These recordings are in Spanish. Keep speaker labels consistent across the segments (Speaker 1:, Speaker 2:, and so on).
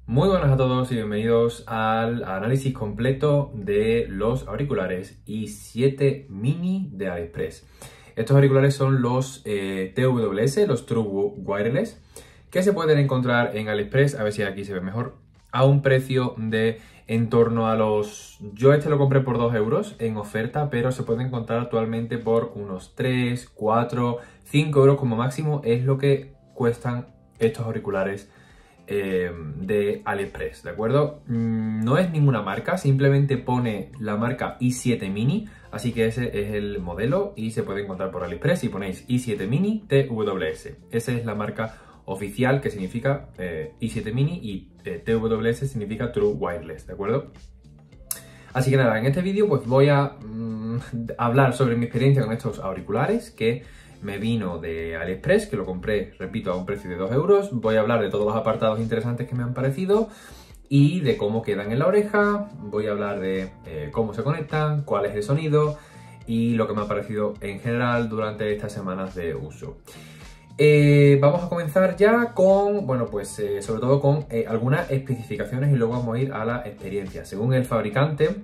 Speaker 1: Muy buenas a todos y bienvenidos al análisis completo de los auriculares i7 Mini de AliExpress. Estos auriculares son los TWS, los True Wireless, que se pueden encontrar en AliExpress, a ver si aquí se ve mejor, a un precio de en torno a los... Yo este lo compré por 2 euros en oferta, pero se puede encontrar actualmente por unos 3, 4, 5 euros como máximo, es lo que cuestan estos auriculares de AliExpress, ¿de acuerdo? No es ninguna marca, simplemente pone la marca i7 Mini, así que ese es el modelo y se puede encontrar por AliExpress y ponéis i7 Mini TWS. Esa es la marca oficial, que significa i7 Mini, y TWS significa True Wireless, ¿de acuerdo? Así que nada, en este vídeo pues voy a hablar sobre mi experiencia con estos auriculares que me vino de AliExpress, que lo compré, repito, a un precio de 2 euros. Voy a hablar de todos los apartados interesantes que me han parecido y de cómo quedan en la oreja. Voy a hablar de cómo se conectan, cuál es el sonido y lo que me ha parecido en general durante estas semanas de uso. Vamos a comenzar ya con, bueno, pues sobre todo con algunas especificaciones y luego vamos a ir a la experiencia. Según el fabricante,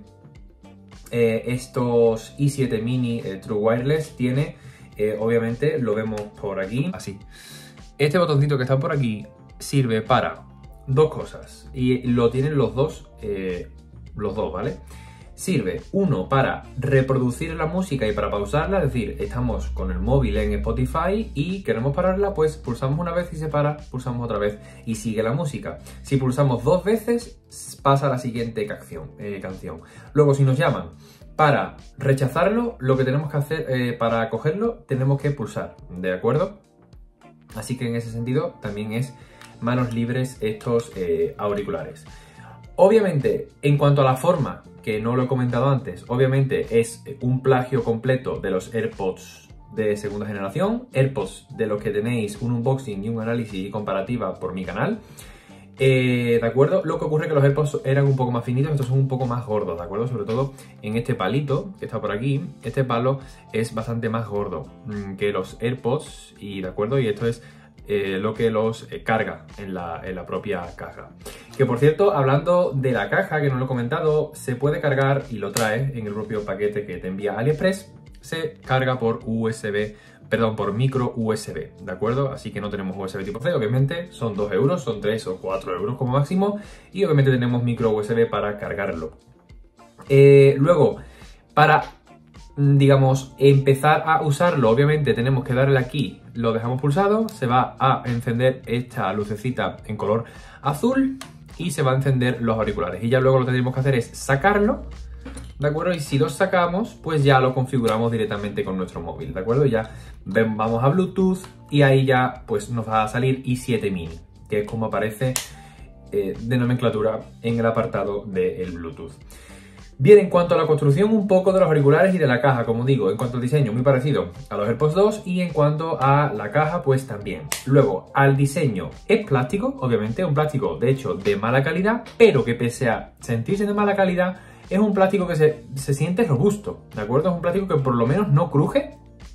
Speaker 1: estos i7 Mini True Wireless tiene, obviamente lo vemos por aquí, así. Este botoncito que está por aquí sirve para dos cosas y lo tienen los dos, ¿vale? Sirve, uno, para reproducir la música y para pausarla, es decir, estamos con el móvil en Spotify y queremos pararla, pues pulsamos una vez y se para, pulsamos otra vez y sigue la música. Si pulsamos 2 veces, pasa a la siguiente canción. Luego, si nos llaman para rechazarlo, lo que tenemos que hacer, para cogerlo, tenemos que pulsar, ¿de acuerdo? Así que en ese sentido también es manos libres estos auriculares. Obviamente, en cuanto a la forma, que no lo he comentado antes, obviamente es un plagio completo de los AirPods de segunda generación, AirPods de los que tenéis un unboxing y un análisis y comparativa por mi canal. ¿De acuerdo? Lo que ocurre es que los AirPods eran un poco más finitos, estos son un poco más gordos, ¿de acuerdo? Sobre todo en este palito que está por aquí, este palo es bastante más gordo que los AirPods, y ¿de acuerdo? Y esto es lo que los carga en la propia caja. Que por cierto, hablando de la caja, que no lo he comentado, se puede cargar y lo trae en el propio paquete que te envía AliExpress, se carga por USB, perdón, por micro USB, ¿de acuerdo? Así que no tenemos USB tipo C, obviamente, son 2 euros, son 3 o 4 euros como máximo, y obviamente tenemos micro USB para cargarlo. Luego, para, digamos, empezar a usarlo, obviamente tenemos que darle aquí, lo dejamos pulsado, se va a encender esta lucecita en color azul y se va a encender los auriculares. Y ya luego lo que tenemos que hacer es sacarlo, ¿de acuerdo? Y si lo sacamos, pues ya lo configuramos directamente con nuestro móvil, ¿de acuerdo? Ya vamos a Bluetooth y ahí ya pues nos va a salir i7 Mini, que es como aparece de nomenclatura en el apartado del Bluetooth. Bien, en cuanto a la construcción un poco de los auriculares y de la caja, como digo, en cuanto al diseño, muy parecido a los AirPods 2, y en cuanto a la caja, pues también. Luego, al diseño, es plástico, obviamente, un plástico de hecho de mala calidad, pero que pese a sentirse de mala calidad, es un plástico que se siente robusto, ¿de acuerdo? Es un plástico que por lo menos no cruje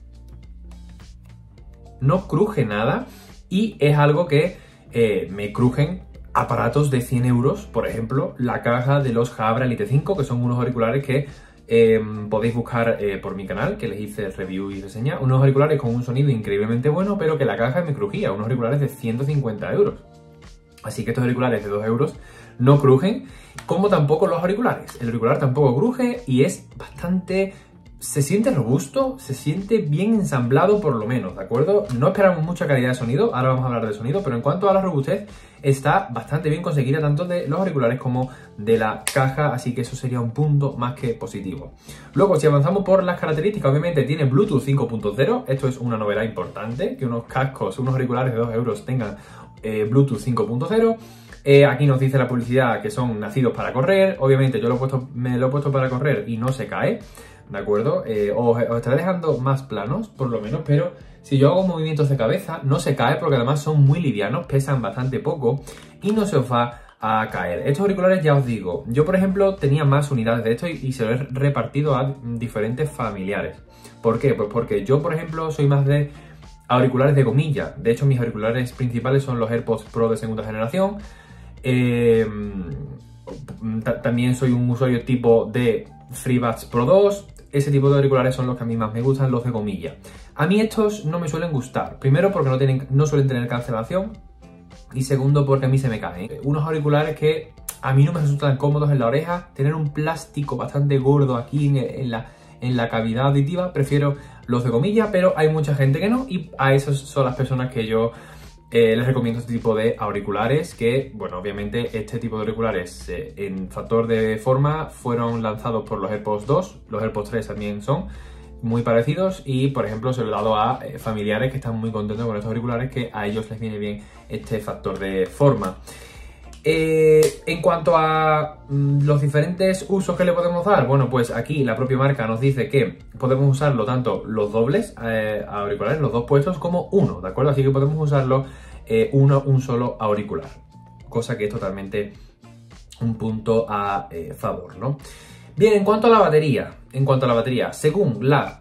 Speaker 1: nada, y es algo que me crujen aparatos de 100 euros, por ejemplo, la caja de los Jabra Elite 5, que son unos auriculares que podéis buscar por mi canal, que les hice review y reseña, unos auriculares con un sonido increíblemente bueno, pero que la caja me crujía, unos auriculares de 150 euros. Así que estos auriculares de 2 euros no crujen, como tampoco los auriculares. El auricular tampoco cruje y es bastante... Se siente robusto, se siente bien ensamblado por lo menos, ¿de acuerdo? No esperamos mucha calidad de sonido, ahora vamos a hablar de sonido, pero en cuanto a la robustez está bastante bien conseguida tanto de los auriculares como de la caja, así que eso sería un punto más que positivo. Luego, si avanzamos por las características, obviamente tiene Bluetooth 5.0, esto es una novedad importante, que unos cascos, unos auriculares de 2 euros tengan Bluetooth 5.0. Aquí nos dice la publicidad que son nacidos para correr, obviamente yo me lo he puesto para correr y no se cae, ¿de acuerdo? Os estaré dejando más planos, por lo menos, pero si yo hago movimientos de cabeza, no se cae porque además son muy livianos, pesan bastante poco y no se os va a caer. Estos auriculares, ya os digo, yo por ejemplo tenía más unidades de estos y se los he repartido a diferentes familiares. ¿Por qué? Pues porque yo, por ejemplo, soy más de auriculares de gomilla. De hecho, mis auriculares principales son los AirPods Pro de segunda generación. También soy un usuario tipo de FreeBuds Pro 2. Ese tipo de auriculares son los que a mí más me gustan, los de gomilla. A mí estos no me suelen gustar. Primero porque no suelen tener cancelación. Y segundo porque a mí se me caen. Unos auriculares que a mí no me resultan cómodos en la oreja. Tener un plástico bastante gordo aquí en la cavidad auditiva. Prefiero los de gomilla, pero hay mucha gente que no. Y a esas son las personas que yo les recomiendo este tipo de auriculares. Que, bueno, obviamente este tipo de auriculares en factor de forma fueron lanzados por los AirPods 2. Los AirPods 3 también son muy parecidos y, por ejemplo, se lo he dado a familiares que están muy contentos con estos auriculares, que a ellos les viene bien este factor de forma. En cuanto a los diferentes usos que le podemos dar, bueno, pues aquí la propia marca nos dice que podemos usarlo tanto los dobles auriculares, los dos puestos, como uno, ¿de acuerdo? Así que podemos usarlo un solo auricular, cosa que es totalmente un punto a favor, ¿no? Bien, en cuanto a la batería, según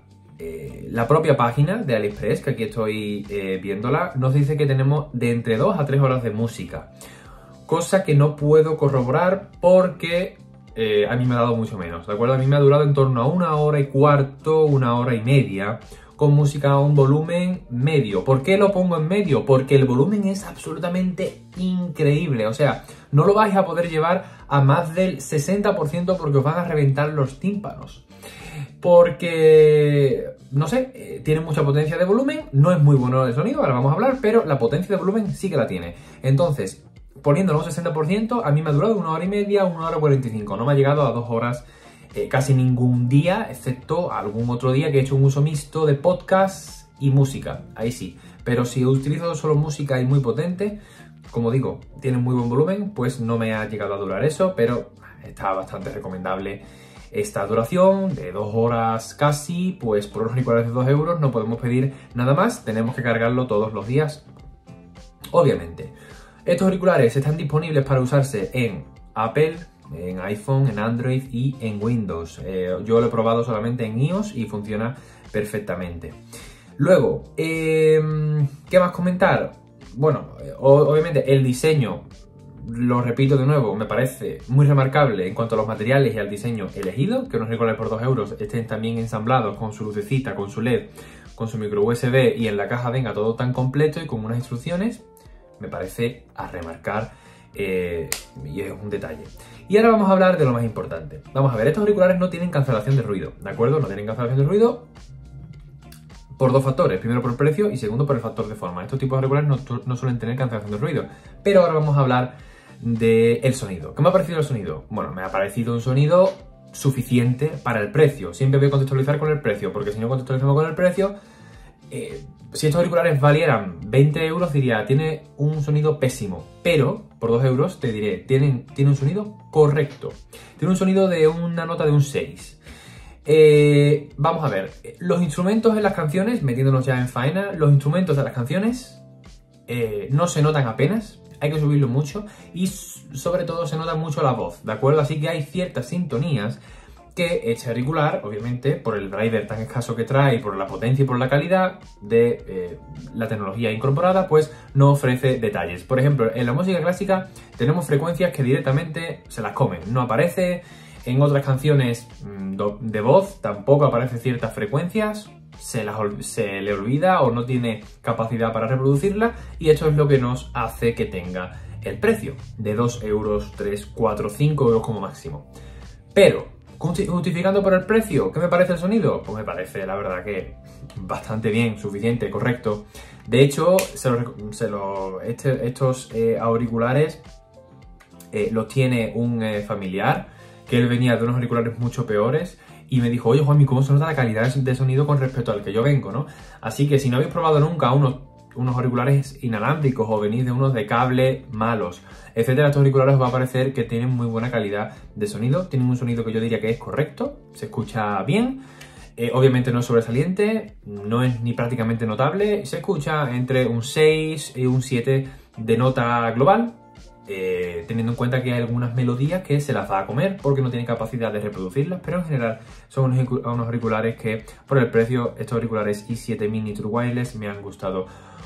Speaker 1: la propia página de AliExpress, que aquí estoy viéndola, nos dice que tenemos de entre 2 a 3 horas de música, cosa que no puedo corroborar porque a mí me ha dado mucho menos, ¿de acuerdo? A mí me ha durado en torno a 1 hora y cuarto, 1 hora y media, con música a un volumen medio. ¿Por qué lo pongo en medio? Porque el volumen es absolutamente increíble. O sea, no lo vais a poder llevar a más del 60% porque os van a reventar los tímpanos. Porque, no sé, tiene mucha potencia de volumen, no es muy bueno el sonido, ahora vamos a hablar, pero la potencia de volumen sí que la tiene. Entonces, poniéndolo un 60%, a mí me ha durado 1 hora y media, 1 hora y 45. No me ha llegado a 2 horas casi ningún día, excepto algún otro día que he hecho un uso mixto de podcast y música, ahí sí. Pero si utilizo solo música y muy potente, como digo, tiene muy buen volumen, pues no me ha llegado a durar eso, pero está bastante recomendable esta duración de 2 horas casi. Pues por unos auriculares de 2 euros no podemos pedir nada más, tenemos que cargarlo todos los días, obviamente. Estos auriculares están disponibles para usarse en Apple, en iPhone, en Android y en Windows. Yo lo he probado solamente en iOS y funciona perfectamente. Luego, ¿qué más comentar? Bueno, obviamente el diseño, lo repito de nuevo, me parece muy remarcable en cuanto a los materiales y al diseño elegido, que unos auriculares por 2 euros estén también ensamblados con su lucecita, con su LED, con su micro USB y en la caja venga todo tan completo y con unas instrucciones, me parece a remarcar y es un detalle. Y ahora vamos a hablar de lo más importante. Vamos a ver, estos auriculares no tienen cancelación de ruido, ¿de acuerdo? No tienen cancelación de ruido por 2 factores. Primero por el precio y segundo por el factor de forma. Estos tipos de auriculares no suelen tener cancelación de ruido. Pero ahora vamos a hablar del sonido. ¿Qué me ha parecido el sonido? Bueno, me ha parecido un sonido suficiente para el precio. Siempre voy a contextualizar con el precio, porque si no contextualizamos con el precio, si estos auriculares valieran 20 euros diría, tiene un sonido pésimo, pero por 2 euros te diré, tiene un sonido correcto. Tiene un sonido de una nota de un 6. Vamos a ver, los instrumentos en las canciones, metiéndonos ya en faena, los instrumentos de las canciones no se notan apenas, hay que subirlo mucho y sobre todo se nota mucho la voz, ¿de acuerdo? Así que hay ciertas sintonías que este auricular, obviamente, por el driver tan escaso que trae, por la potencia y por la calidad de la tecnología incorporada, pues no ofrece detalles. Por ejemplo, en la música clásica tenemos frecuencias que directamente se las comen, no aparece. En otras canciones de voz tampoco aparecen ciertas frecuencias, se le olvida o no tiene capacidad para reproducirla, y esto es lo que nos hace que tenga el precio de 2 euros, 3, 4, 5 euros como máximo. Pero justificando por el precio, ¿qué me parece el sonido? Pues me parece, la verdad, que bastante bien, suficiente, correcto. De hecho, estos auriculares los tiene un familiar, que él venía de unos auriculares mucho peores, y me dijo, oye Juanmi, ¿cómo se nota la calidad de sonido con respecto al que yo vengo, ¿no? Así que si no habéis probado nunca unos auriculares inalámbricos o venís de unos de cable malos, etcétera, estos auriculares os va a parecer que tienen muy buena calidad de sonido. Tienen un sonido que yo diría que es correcto, se escucha bien, obviamente no es sobresaliente, no es ni prácticamente notable, se escucha entre un 6 y un 7 de nota global, teniendo en cuenta que hay algunas melodías que se las va a comer porque no tiene capacidad de reproducirlas, pero en general son unos auriculares que por el precio, estos auriculares i7 Mini True Wireless, me han gustado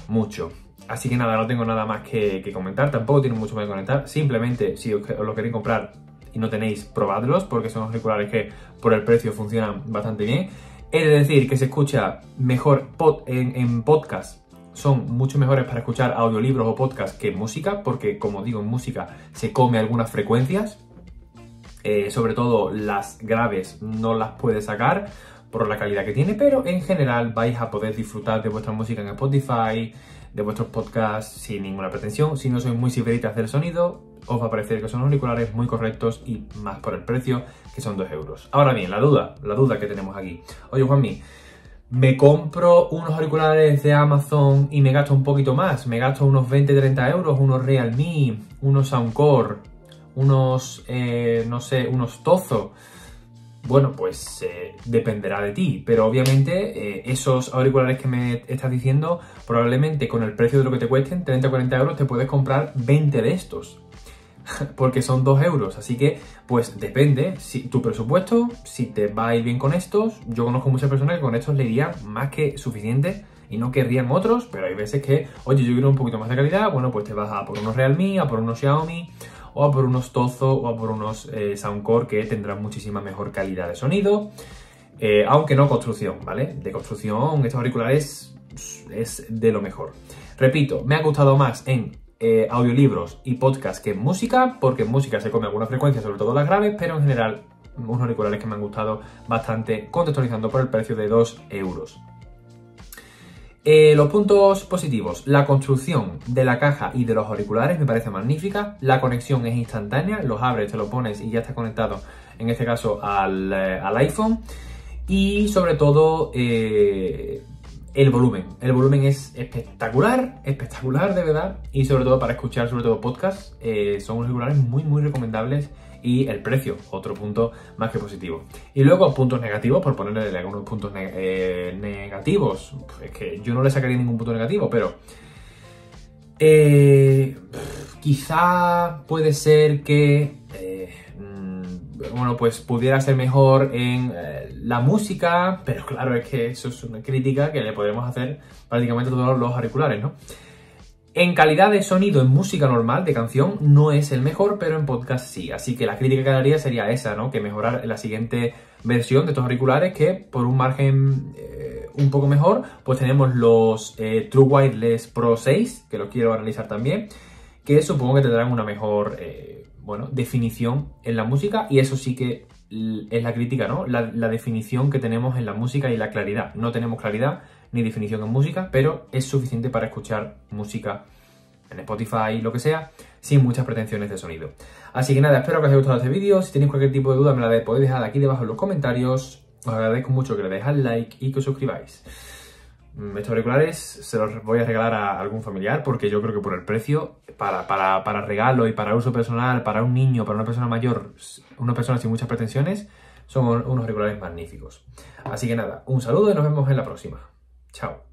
Speaker 1: mucho. Así que nada, no tengo nada más que comentar, tampoco tiene mucho más que comentar. Simplemente, si os lo queréis comprar y no tenéis, probadlos, porque son auriculares que por el precio funcionan bastante bien. He de decir que se escucha mejor en podcast, son mucho mejores para escuchar audiolibros o podcast que música, porque como digo, en música se come algunas frecuencias, sobre todo las graves no las puede sacar por la calidad que tiene, pero en general vais a poder disfrutar de vuestra música en Spotify, de vuestros podcasts sin ninguna pretensión. Si no sois muy siferitas del sonido, os va a parecer que son auriculares muy correctos y más por el precio, que son 2 euros. Ahora bien, la duda que tenemos aquí. Oye, Juanmi, ¿me compro unos auriculares de Amazon y me gasto un poquito más? ¿Me gasto unos 20-30 euros? ¿Unos Realme? ¿Unos Soundcore? ¿Unos, no sé, unos Tozo? Bueno, pues dependerá de ti, pero obviamente esos auriculares que me estás diciendo, probablemente con el precio de lo que te cuesten, 30-40 euros, te puedes comprar 20 de estos, porque son 2 euros, así que pues depende si tu presupuesto, si te va a ir bien con estos. Yo conozco muchas personas que con estos le irían más que suficiente y no querrían otros, pero hay veces que, oye, yo quiero un poquito más de calidad, bueno, pues te vas a por unos Realme, a por unos Xiaomi, o a por unos Tozo o a por unos Soundcore, que tendrán muchísima mejor calidad de sonido, aunque no construcción, ¿vale? De construcción, estos auriculares es de lo mejor. Repito, me ha gustado más en audiolibros y podcast que en música, porque en música se come alguna frecuencia, sobre todo las graves, pero en general unos auriculares que me han gustado bastante, contextualizando por el precio de 2 euros. Los puntos positivos: la construcción de la caja y de los auriculares me parece magnífica, la conexión es instantánea, los abres, te lo pones y ya está conectado, en este caso al iPhone, y sobre todo el volumen es espectacular de verdad, y sobre todo para escuchar, sobre todo podcast, son unos auriculares muy recomendables. Y el precio, otro punto más que positivo. Y luego puntos negativos, por ponerle algunos puntos negativos. Es que yo no le sacaría ningún punto negativo, pero quizá puede ser que bueno, pues pudiera ser mejor en la música, pero claro, es que eso es una crítica que le podemos hacer prácticamente a todos los auriculares, ¿no? En calidad de sonido, en música normal, de canción, no es el mejor, pero en podcast sí. Así que la crítica que daría sería esa, ¿no? Que mejorar la siguiente versión de estos auriculares, que por un margen un poco mejor, pues tenemos los True Wireless Pro 6, que los quiero analizar también, que supongo que tendrán una mejor, bueno, definición en la música, y eso sí que es la crítica, ¿no? La definición que tenemos en la música y la claridad. No tenemos claridad ni definición en música, pero es suficiente para escuchar música en Spotify, lo que sea, sin muchas pretensiones de sonido. Así que nada, espero que os haya gustado este vídeo. Si tenéis cualquier tipo de duda, me la podéis dejar aquí debajo en los comentarios. Os agradezco mucho que le deis al like y que os suscribáis. Estos auriculares se los voy a regalar a algún familiar, porque yo creo que por el precio, para regalo y para uso personal, para un niño, para una persona mayor, una persona sin muchas pretensiones, son unos auriculares magníficos. Así que nada, un saludo y nos vemos en la próxima. Chao.